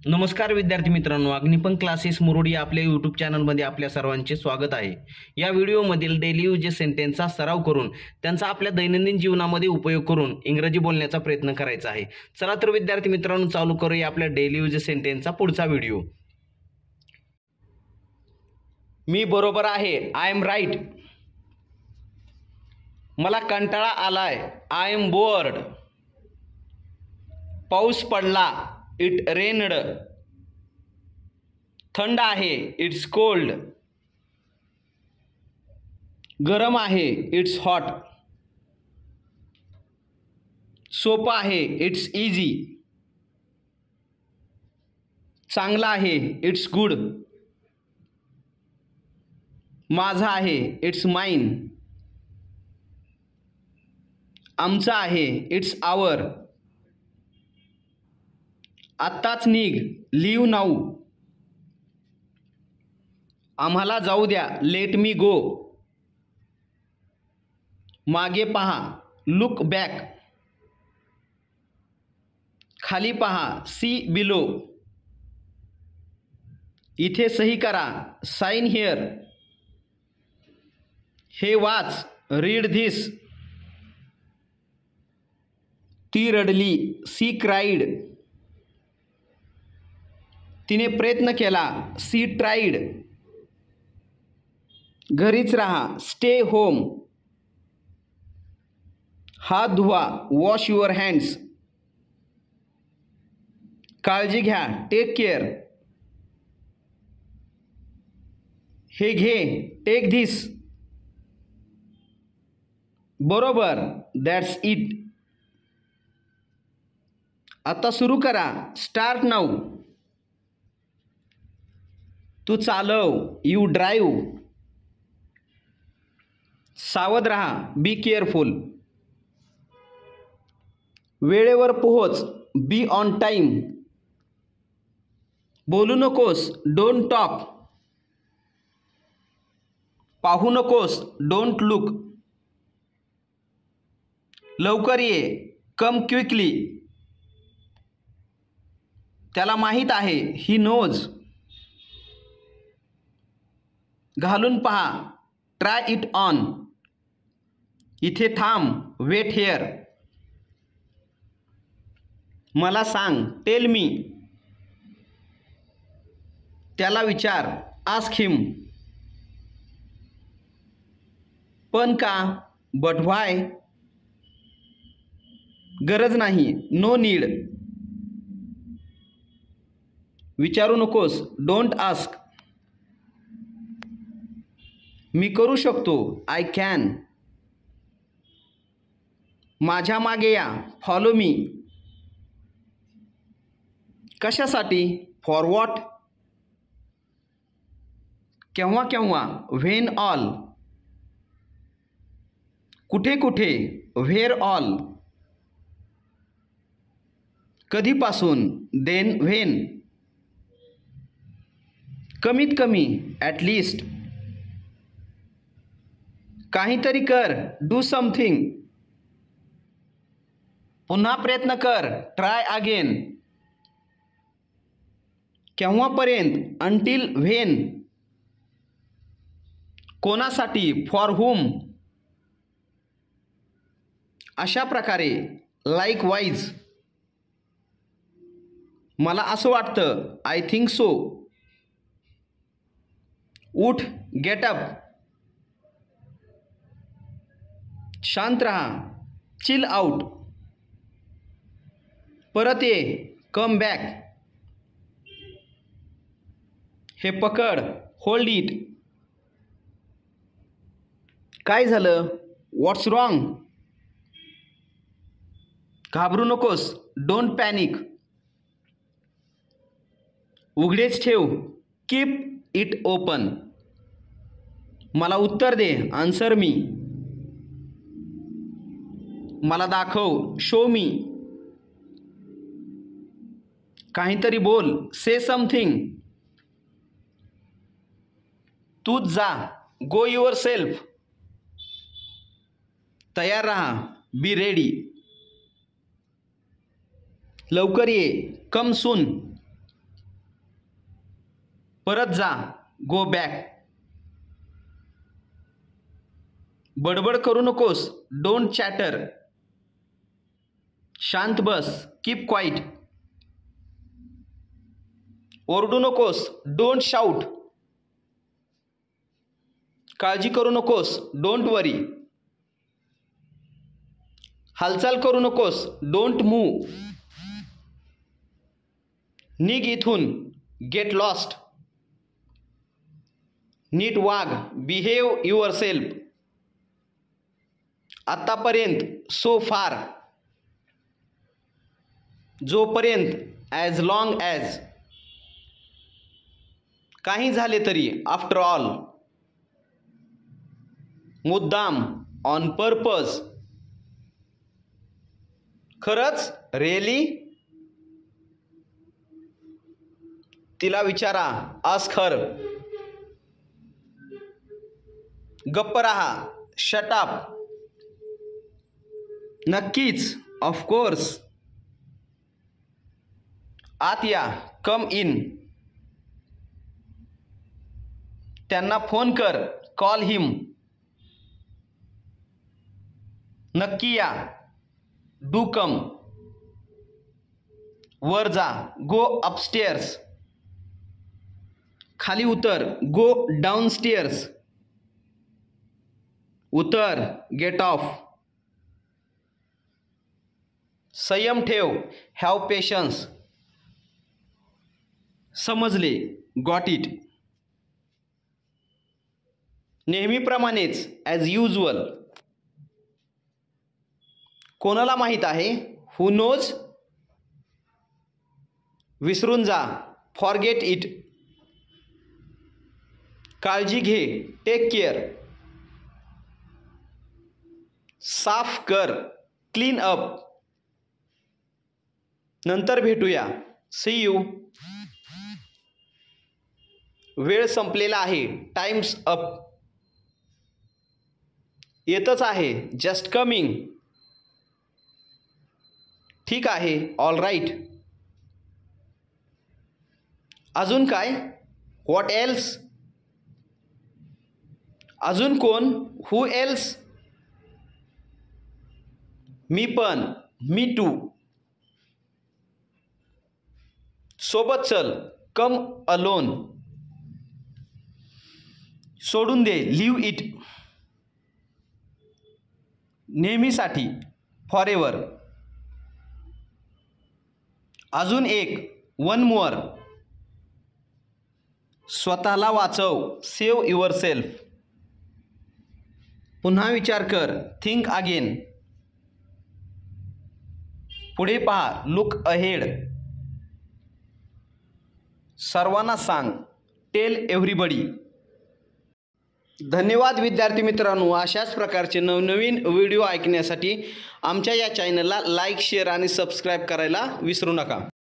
नमस्कार विद्यार्थी मित्रांनो, अग्निपंख क्लासेस मुरुड या आपल्या यूट्यूब चॅनलमध्ये आपल्या सर्वांचे स्वागत आहे. या व्हिडिओमधील डेली यूजेस सेंटेन्सचा सराव करून त्यांचा आपल्या दैनंदिन जीवनामध्ये उपयोग करून इंग्रजी बोलण्याचा प्रयत्न करायचा आहे. चला तर विद्यार्थी मित्रांनो, चालू करूया आपल्या डेली यूजेस सेंटेन्सचा पुढचा व्हिडिओ. मी बरोबर आहे, आय एम राईट. मला कंटाळा आलाय, आय एम बोर्ड. पाऊस पडला, इट रेनड. थंड आहे, इट्स कोल्ड. गरम आहे, इट्स हॉट. सोपं आहे, इट्स इझी. चांगलं आहे, इट्स गुड. माझं आहे, इट्स माइन. आमचं आहे, इट्स आवर. आत्ताच निघ, लीव नाऊ. आम्हाला जाऊ द्या, लेट मी गो. मागे पहा, लुक बॅक. खाली पहा, सी बिलो. इथे सही करा, साइन हिअर. हे वाच, रीड धिस. ती रडली, सी क्राईड. तिने प्रयत्न केला, सी ट्राईड. घरीच राहा, स्टे होम. हात धुवा, वॉश युअर हँड्स. काळजी घ्या, टेक केअर. हे घे, टेक धिस. बरोबर, दॅट्स इट. आता सुरू करा, स्टार्ट नाऊ. तू चालव, यू ड्राईव्ह. सावध राहा, बी केअरफुल. वेळेवर पोहोच, बी ऑन टाईम. बोलू नकोस, डोंट टॉक. पाहू नकोस, डोंट लुक. लवकर ये, कम क्विकली. त्याला माहीत आहे, ही नोज. घालून पहा, ट्राय इट ऑन. इथे थांब, वेट हिअर. मला सांग, टेल मी. त्याला विचार, आस्क हिम. पण का, बट व्हाय. गरज नाही, नो नीड. विचारू नकोस, डोंट आस्क. मी करू शकतो, आय कॅन. माझ्या मागे या, फॉलो मी. कशासाठी, फॉर व्हॉट. केव्हा केव्हा, व्हेन ऑल. कुठे कुठे, व्हेर ऑल. कधीपासून, देन व्हेन. कमीत कमी, ॲट लीस्ट. काहीतरी कर, डू समथिंग. पुन्हा प्रयत्न कर, ट्राय अगेन. केव्हापर्यंत, अंटिल व्हेन. कोणासाठी, फॉर हुम. अशा प्रकारे, लाईक वाईज. मला असं वाटतं, आय थिंक सो. उठ, गेट अप. शांत रहा, चिल आउट. परत ये, कम बॅक. हे पकड, होल्ड इट. काय झालं, व्हॉट्स रॉंग. घाबरू नकोस, डोंट पॅनिक. उघडेच ठेव, कीप इट ओपन. मला उत्तर दे, आन्सर मी. मला दाखव, शो मी. काहीतरी बोल, से समथिंग. तूच जा, गो युअर सेल्फ. तयार राहा, बी रेडी. लवकर ये, कम सून. परत जा, गो बॅक. बडबड करू नकोस, डोंट चॅटर. शांत बस, कीप क्वाईट. ओरडू नकोस, डोंट शाऊट. काळजी करू नकोस, डोंट वरी. हालचाल करू नकोस, डोंट मूव्ह. निघ इथून, गेट लॉस्ट. नीट वाग, बिहेव युअरसेल्फ. आतापर्यंत, सो फार. जोपर्यंत, ॲज लॉंग ॲज. काही झाले तरी, आफ्टर ऑल. मुद्दाम, ऑन पर्पज. खरंच, रिअली. तिला विचारा, आस्क हर. गप्प रहा, शट अप. नक्कीच, ऑफकोर्स. आत या, कम इन. त्यांना फोन कर, कॉल हिम. नक्की या, डू कम. वर जा, गो अपस्टेअर्स. खाली उतर, गो डाउनस्टेअर्स. उतर, गेट ऑफ. संयम ठेव, हॅव पेशन्स. समजले, गॉट इट. नेहमीप्रमाणेच, ॲज युज्युअल. कोणाला माहीत आहे, हू नोज. विसरून जा, फॉरगेट इट. काळजी घे, टेक केअर. साफ कर, क्लीन अप. नंतर भेटूया, सी यू. वेळ संपलेला आहे, टाइम्स अप. येतच आहे, जस्ट कमिंग. ठीक आहे, ऑल राईट. अजून काय, व्हॉट एल्स. अजून कोण, हू एल्स. मी पण, मी टू. सोबत चल, कम अलोन. सोडून दे, लिव्ह इट. नेहमीसाठी, फॉरेवर. अजून एक, वन मोअर. स्वतःला वाचव, सेव्ह युअरसेल्फ. पुन्हा विचार कर, थिंक अगेन. पुढे पहा, लुक अहेड. सर्वांना सांग, टेल एव्हरीबडी. धन्यवाद विद्यार्थी मित्रांनो. अशाच प्रकारचे नवनवीन व्हिडिओ ऐकण्यासाठी आमच्या या चॅनलला लाईक, शेअर आणि सबस्क्राईब करायला विसरू नका.